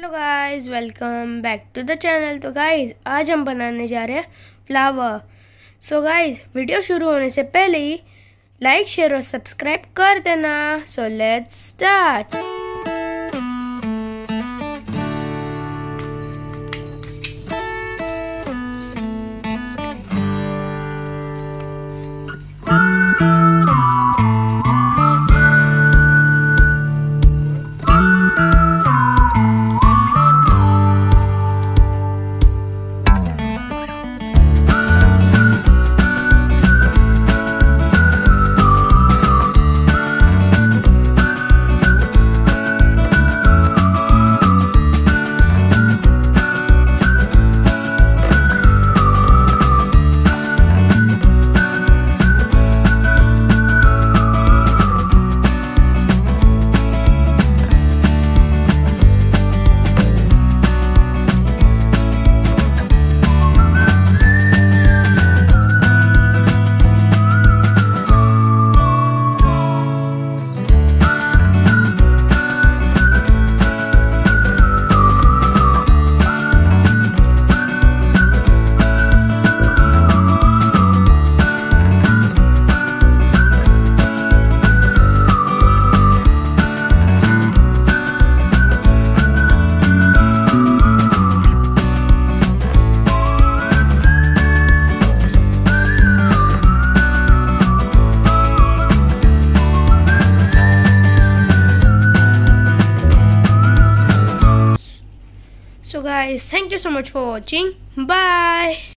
Hello guys, welcome back to the channel. तो guys आज हम बनाने जा रहे हैं फ्लावर। सो गाइस वीडियो शुरू होने से पहले ही लाइक, शेयर और सब्सक्राइब कर देना। So let's start. So guys, thank you so much for watching. Bye.